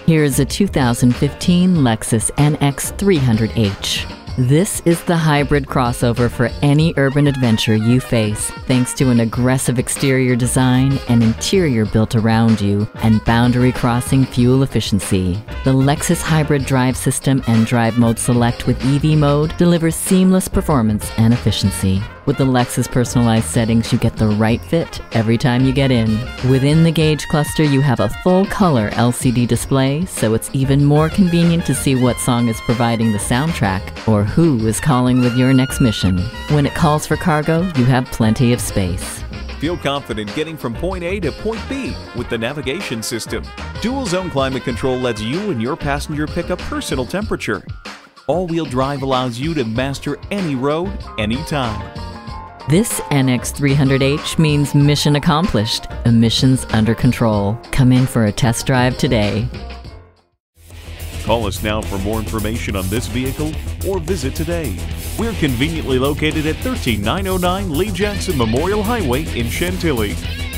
Here is a 2015 Lexus NX 300h. This is the hybrid crossover for any urban adventure you face, thanks to an aggressive exterior design, an interior built around you, and boundary-crossing fuel efficiency. The Lexus Hybrid Drive System and Drive Mode Select with EV mode delivers seamless performance and efficiency. With the Lexus personalized settings, you get the right fit every time you get in. Within the gauge cluster, you have a full-color LCD display, so it's even more convenient to see what song is providing the soundtrack or who is calling with your next mission. When it calls for cargo, you have plenty of space. Feel confident getting from point A to point B with the navigation system. Dual zone climate control lets you and your passenger pick a personal temperature. All-wheel drive allows you to master any road, anytime. This NX 300h means mission accomplished, emissions under control. Come in for a test drive today. Call us now for more information on this vehicle or visit today. We're conveniently located at 13909 Lee Jackson Memorial Highway in Chantilly.